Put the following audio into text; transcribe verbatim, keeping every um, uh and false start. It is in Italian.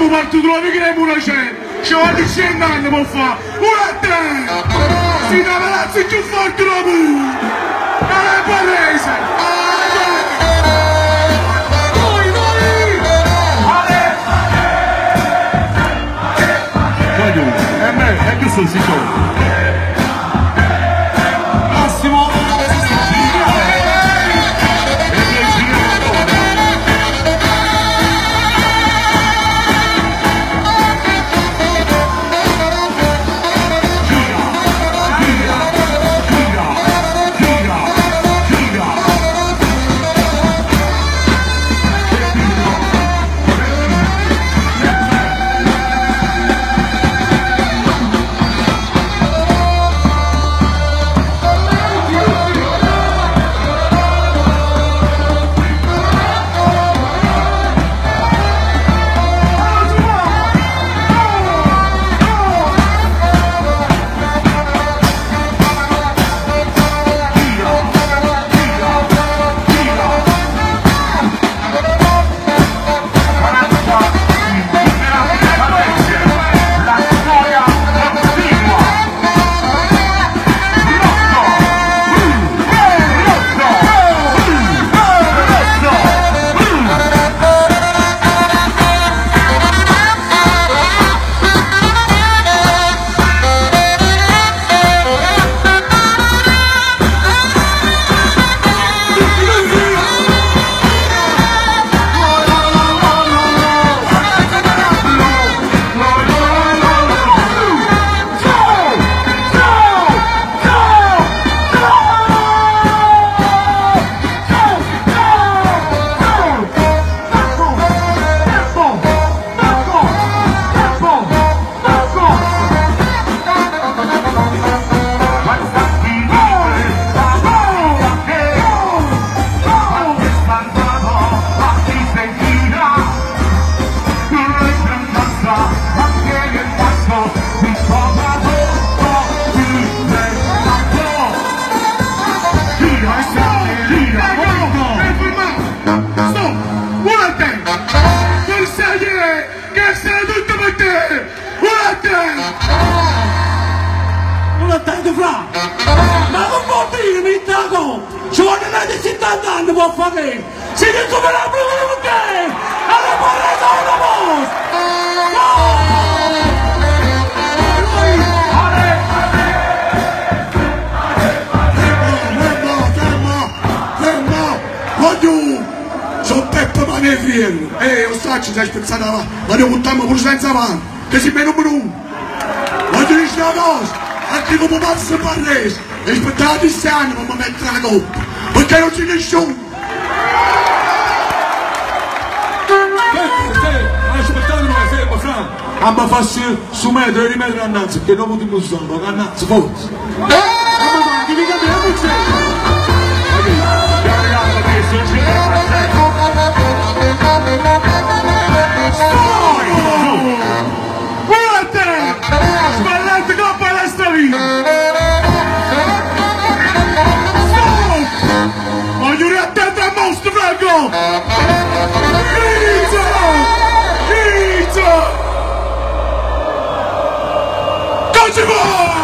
siamo partiti, lo vedremo una c'è. Ci va di cento anni può fare. Una a te! Si da palazzo più forte la mu! Non è barrese! Noi, noi! Voglio, è me, è che sono sicuro. Ma non può dire, mi tago! Ci vogliono di settanta anni può fare! Si dicono la prima che! Alla porta alla voce! Sono Peppo Manefriello e lo so ci sei spezzato avanti, ma devo buttarmi pure senza avanti, che si meno numero uno. Voglio dire una cosa, anche come pazzo barrese, aspettate questi anni non mi mettere la coppa, perché non c'è nessuno. Aspettate non è fermo, Franco. Amma fassi su metro e rimettere annanzi, che non potremmo usare, ma annanzi forse. Eh? Amma va, che mi cambia la musica. Spallate coppa alla stavina! Voglio riattento a mostro, Franco! Pizza! Pizza! Calcio!